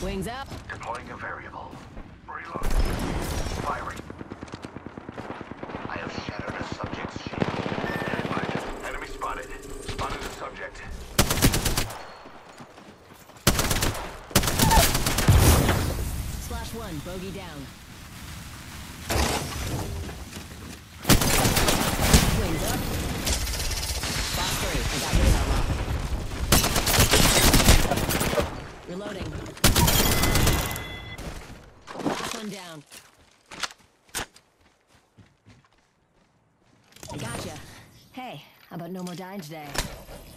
Wings up. Deploying a variable. Reload. Firing. I have shattered a subject's shield. Enemy spotted. Spotted a subject. Slash 1, bogey down. Wings up. Box 3, I got radar lock. Reloading. Last one down. I gotcha. Hey, how about no more dying today?